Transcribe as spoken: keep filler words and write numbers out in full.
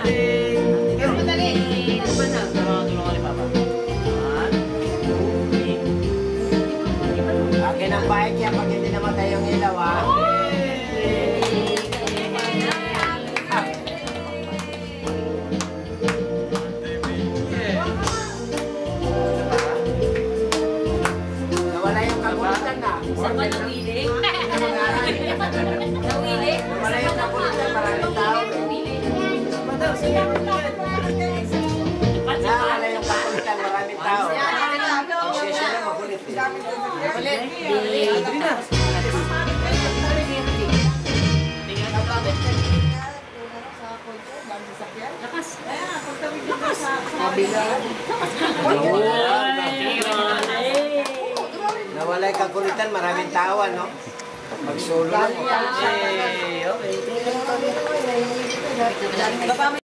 Pero madali. Ano na? Tulungan ni Papa. Akin ang bike niya pag hindi namatay yung ilaw, ha? Nawala yung kagulitan na. Isa pa nawiling? Nawiling? Nawala yung kagulitan, maraming tao. Nawala yung kagulitan, maraming tao. Ang session na magulit eh. Ulit. Adri na. Nawala yung kagulitan, maraming tao, ano? Mag-solo lang. Okay. Okay.